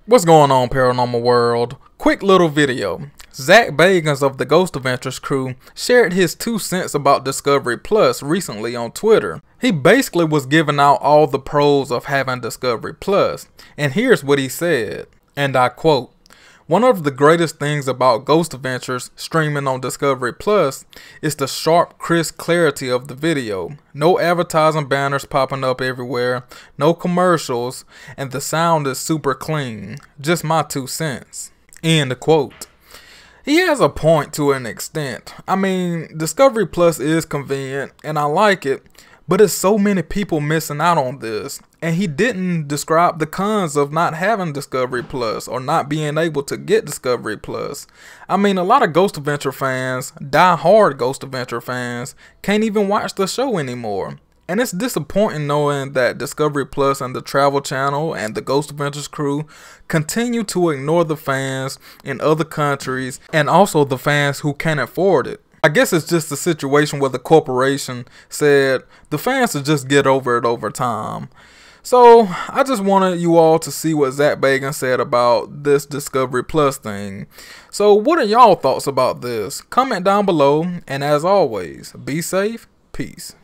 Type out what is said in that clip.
What's going on, Paranormal World? Quick little video. Zach Bagans of the Ghost Adventures crew shared his 2 cents about Discovery Plus recently on Twitter. He basically was giving out all the pros of having Discovery Plus, and here's what he said, and I quote, "One of the greatest things about Ghost Adventures streaming on Discovery Plus is the sharp, crisp clarity of the video. No advertising banners popping up everywhere, no commercials, and the sound is super clean. Just my 2 cents. End quote. He has a point to an extent. I mean, Discovery Plus is convenient, and I like it, but there's so many people missing out on this. And he didn't describe the cons of not having Discovery Plus or not being able to get Discovery Plus. I mean, a lot of Ghost Adventure fans, die-hard Ghost Adventure fans, can't even watch the show anymore. And it's disappointing knowing that Discovery Plus and the Travel Channel and the Ghost Adventures crew continue to ignore the fans in other countries and also the fans who can't afford it. I guess it's just a situation where the corporation said the fans will just get over it over time. So I just wanted you all to see what Zach Bagans said about this Discovery Plus thing. So what are y'all thoughts about this? Comment down below, and as always, be safe, peace.